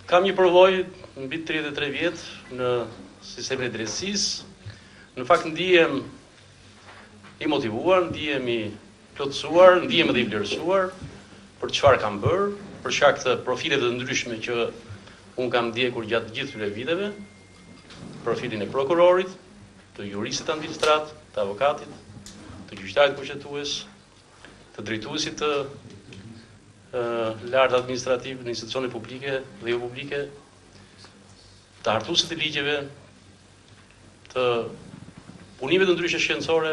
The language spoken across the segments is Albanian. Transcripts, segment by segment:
Kam një përvojë mbi 33 vjet në sistemin e drejtësisë. Në fakt ndihem i motivuar, ndihem i plotësuar, ndihem edhe i vlerësuar për çfarë kam bërë, për shkak të profileve të ndryshme që unë kam ndjekur gjatë gjithë këtyre viteve, profilin e prokurorit, të juristit administrat, të avokatit, të gjyqtarit kushtetues, të drejtuesit të lartë administrativ në institucione publike dhe jo publike, të hartuesit të ligjeve, të punimeve të ndryshme shkencore,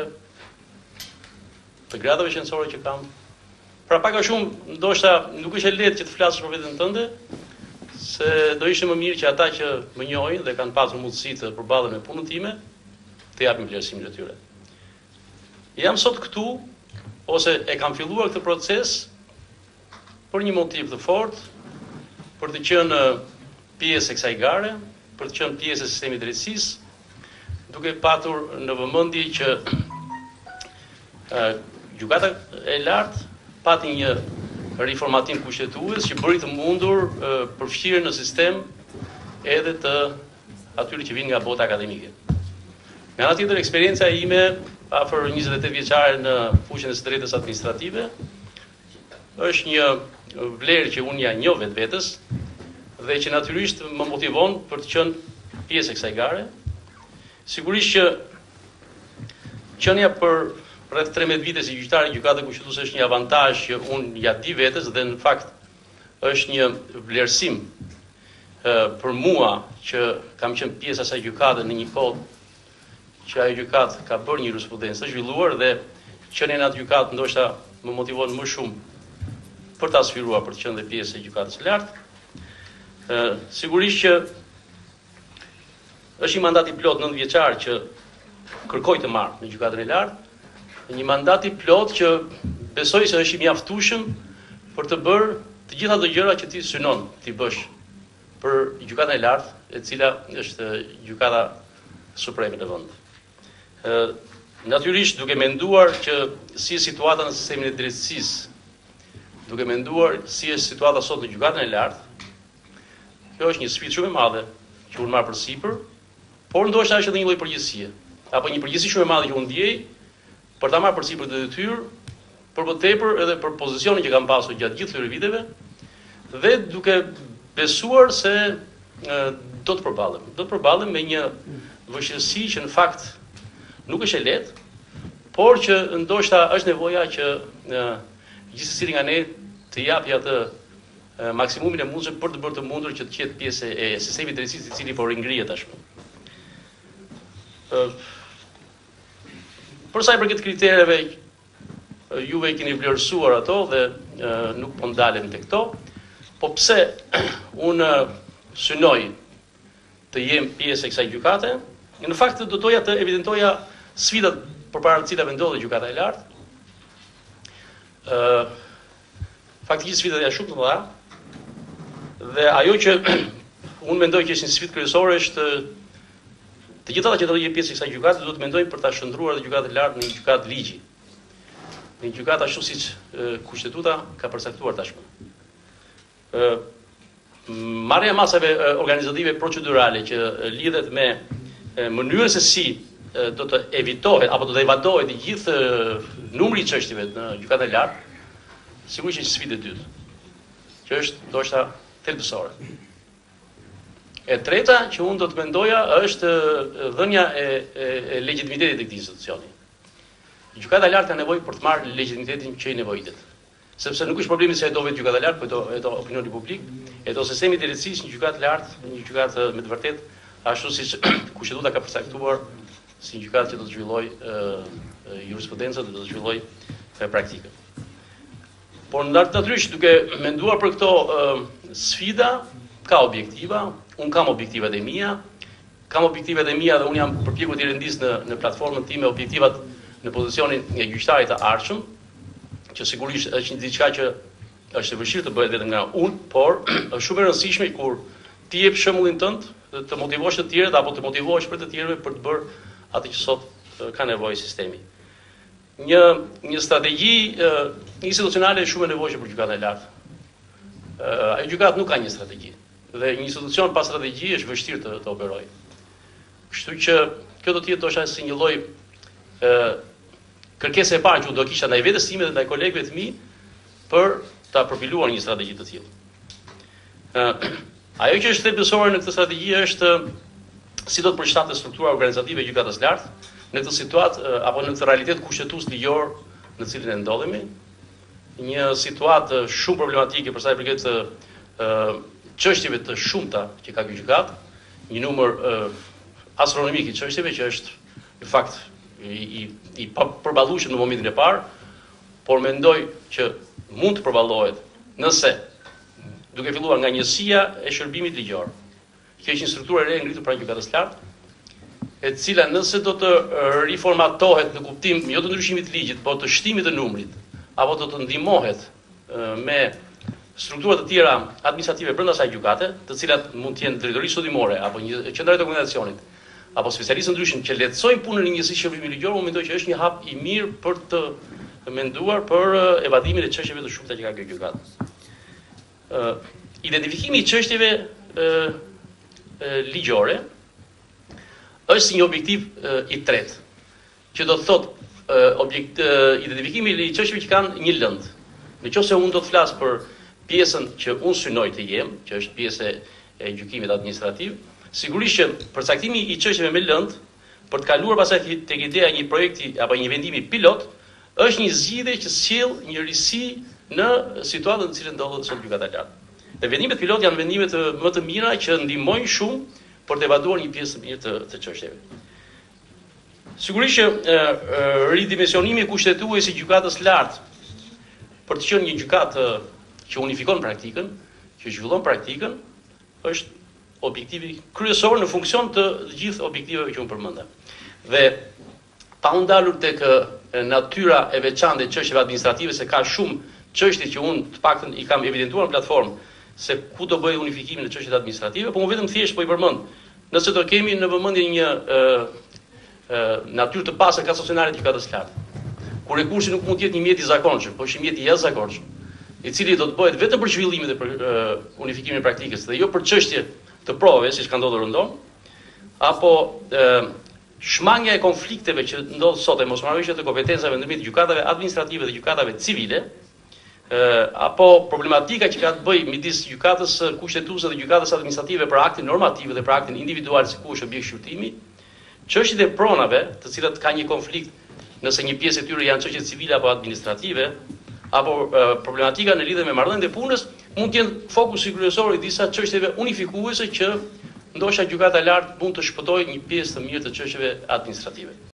të gradave shkencore që kam. Pra pak a shumë, ndoshta nuk është e lehtë që të flasësh për veten tënde, se do ishte më mirë që ata që më njohin dhe kanë pasur mundësi të përballen me punën time, të japin vlerësimin e tyre. Jam sot këtu, ose e kam filluar këtë proces për një motiv të fortë, për të qenë pjesë e kësaj gare, për të qenë pjesë e sistemit të drejtësisë, duke patur në vëmendje që gjykata e lartë pati një riformatim kushtetues që bëri të mundur përfshirjen në sistem edhe të atyre që vinë nga bota akademike. Nga ana tjetër, eksperienca ime afër 28 vjeçare në fushën e së drejtës administrative është një vlerë që unë ja njoh vetvetes dhe që natyrisht më motivon për të qenë pjesë e kësaj gare. Sigurisht që qenia për rreth 13 vite si gjyqtar i gjykatës kushtetuese është një avantazh që unë ja di vetes dhe në fakt është një vlerësim për mua që kam qenë pjesë e asaj gjykate në një kohë që ajo gjykatë ka bërë një jurisprudencë të zhvilluar dhe qenia në atë gjykatë ndoshta më motivon më shumë për ta sfiruar për të qenë dhe pjesë e gjykatës së lartë. Sigurisht që është një mandat i plot 9 vjeçar që kërkoj të marr në gjykatën e lartë. Një mandat i plot që besoj se është i mjaftueshëm për të bërë të gjitha ato gjëra që ti synon ti bësh për gjykatën e lartë, e cila është gjykata supreme në vend. Natyrisht duke menduar që si situata në sistemin e drejtësisë, duke menduar si është situata sot në gjykatën e lartë, kjo është një sfidë shumë e madhe që unë marr përsipër, por ndoshta është edhe një lloj përgjegjësie, apo një përgjegjësi shumë e madhe që unë ndjej për ta marrë përsipër të detyrë, për më tepër edhe për pozicionin që kam pasur gjatë gjithë këtyre viteve, dhe duke besuar se do të përballem me një vështirësi që në fakt nuk është e lehtë, por që ndoshta është nevoja që gjithsesi nga ne të japi atë maksimumin e mundshëm për të bërë të mundur që të jetë pjesë e sistemit të drejtësisë i cili po ringrihet tashmë. Për sa i përket kritereve, juve i keni vlerësuar ato dhe nuk po ndalem tek to, po pse unë synoj të jem pjesë e kësaj gjykate, në fakt do doja të evidentoja sfidat përpara të cilave ndodhet gjykata e lartë. Faktikisht sfidat janë shumë të mëdha dhe ajo që unë mendoj që është një sfidë kryesore është të gjithë ata që do të jenë pjesë e kësaj gjykate duhet të mendojnë për ta shndruar gjykatën e lartë në një gjykatë ligji. Në një gjykatë ashtu siç kushtetuta ka përcaktuar tashmë. Marrja e masave organizative procedurale që lidhet me mënyrën se si do të evitohet apo do të evadohet i gjithë numri i çështjeve në gjykatën e lartë, sigurisht është sfidë e dytë, që është ndoshta thelbësore. E treta që unë do të mendoja është dhënia e legitimitetit të këtij institucioni. Gjykata e lartë ka nevojë për të marrë legitimitetin që i nevojitet. Sepse nuk është problemi se e do vetë gjykata e lartë, por e do opinioni publik, e do sistemi i drejtësisë një gjykatë e lartë, një gjykatë me të vërtetë ashtu siç kushtetuta ka përcaktuar si një gjykatë që do të zhvillojë jurisprudencën, do të zhvillojë praktikën. Por natyrisht duke menduar për këto sfida, ka objektiva, unë kam objektivat e mia, dhe unë jam përpjekur të rendis në platformën time objektivat në pozicionin e gjyqtarit të ardhshëm, që sigurisht është një diçka që është e vështirë të bëhet vetëm nga unë, por është shumë e rëndësishme kur ti jep shembullin tënd, të motivosh të tjerët apo të motivohesh për të tjerëve për të bërë atë që sot ka nevojë sistemi. Një strategji institucionale është shumë e nevojshme për gjykatën e lartë. Ajo gjykatë nuk ka një strategji. dhe një institucion pa strategji është vështirë të operojë. Kështu që kjo do të jetë ndoshta si një lloj kërkesë e parë që do kisha ndaj vetes time dhe ndaj kolegëve të mi për ta përpiluar një strategji të tillë. Ajo që është thelbësore në këtë strategji është si do të përshtatet struktura organizative e gjykatës lartë në këtë situatë apo në këtë realitet kushtetues ligjor në cilin e ndodhemi, një situatë shumë problematike për sa i përket çështjeve të shumta që ka ky gjykatë, një numër astronomik i çështjeve që është në fakt i përballueshëm në momentin e parë, por mendoj që mund të përballohet nëse duke filluar nga njësia e shërbimit ligjor. Kjo është një strukturë e re ngritur pranë gjykatës lartë, e cila nëse do të riformatohet në kuptim jo të ndryshimit të ligjit, por të shtimit të numrit, apo do të ndihmohet me struktura të tjera administrative brenda asaj gjykate, të cilat mund të jenë drejtori studimore apo një qendër dokumentacionit, apo specialistë ndryshëm që lehtësojnë punën e njësisë shërbimit ligjor, unë mendoj që është një hap i mirë për të menduar për evadimin e çështjeve të shumta që ka kjo gjykatë. Identifikimi i çështjeve ligjore është si një objektiv i tretë, që do të thotë identifikimi i çështjeve që kanë një lëndë. Nëse unë do të flas për pjesën që unë synoj të jem, që është pjesë e gjykimit administrativ, sigurisht që përcaktimi i çështjeve me lëndë, për të kaluar pastaj tek ideja e një projekti apo një vendimi pilot, është një zgjidhje që sjell një risi në situatën në cilën ndodhet sot gjykata e lartë. Dhe vendimet pilot janë vendimet më të mira që ndihmojnë shumë për të evaluar një pjesë të mirë të çështjeve. Sigurisht që ridimensionimi i kushtetues i gjykatës lartë për të qenë një gjykatë që unifikon praktikën, që zhvillon praktikën, është objektivi kryesor në funksion të gjithë objektiveve që unë përmenda. Dhe pa u ndalur tek natyra e veçantë e çështjeve administrative, se ka shumë çështje që unë të paktën i kam evidentuar në platformë se ku do bëj unifikimin e çështjeve administrative, por unë vetëm thjesht po i përmend. Nëse do kemi në vëmendje një natyrë të pastër kasacionale të gjykatës lartë, ku rekursi nuk mund të jetë një mjet i zakonshëm, por është një mjet i jashtëzakonshëm, i cili do të bëhet vetëm për zhvillimin dhe për unifikimin e praktikës dhe jo për çështje të provave, siç ka ndodhur rëndom, apo shmangja e konflikteve që ndodh sot e mosmarrëveshje të kompetencave ndërmjet gjykatave administrative dhe gjykatave civile, apo problematika që ka të bëjë midis gjykatës kushtetuese dhe gjykatës administrative për aktin normativ dhe për aktin individual si ku është objekt shqyrtimi, çështjet e pronave, të cilat ka një konflikt nëse një pjesë e tyre janë çështje civile apo administrative, apo problematika në lidhje me marrëdhënien e punës, mund të jenë fokusi kryesor i disa çështjeve unifikuese që ndoshta gjykata e lartë mund të shpëtojë një pjesë të mirë të çështjeve administrative.